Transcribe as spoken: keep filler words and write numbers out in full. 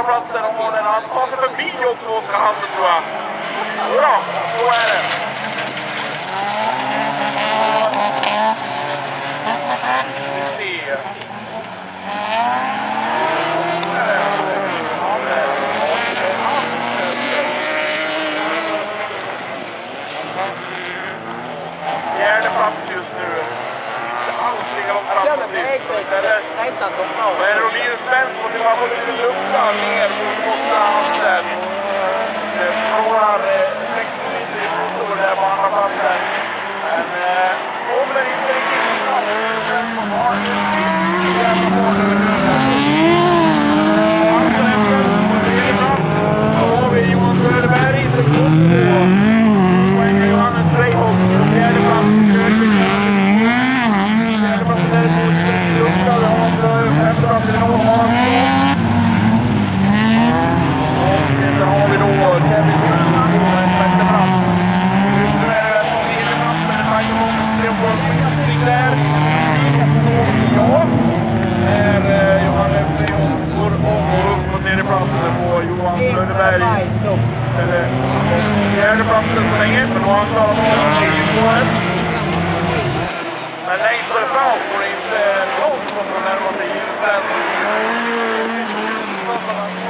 platsen och den han tar sig förbi också Oskar Hansen tror jag. Bra, så är det. Vi ser. Fjärde plats just nu. Aldrig har de känner mig äckligt. Jag inte att de har. Men Rolinus Svensson till att få lite lugna ner mot Oskar Hansen. Det frågar sextio liter i motor där på andra platsen. Men om det inte riktigt snabbt. Svensson har en sist jävla mål över Hansen är Svensson på tredje plats. Då har vi Johan Söderberg i sektion två. Poängen Johannes Reiholt på fjärde plats. Fjärde plats är det lugna. Det har femte plats är Noah Hansson. Och sen har vi då Kevin Nilsson på en sjätte plats. Nu är det på tredje plats med en tanke om tre på Stig där. Ja, är Johannes Reiholt går upp på tredje platsen på Johan Söderberg. Eller fjärde platsen så länge, men nu har han klarat på det. Men längst för fram går det inte långt från den närmaste ljusen.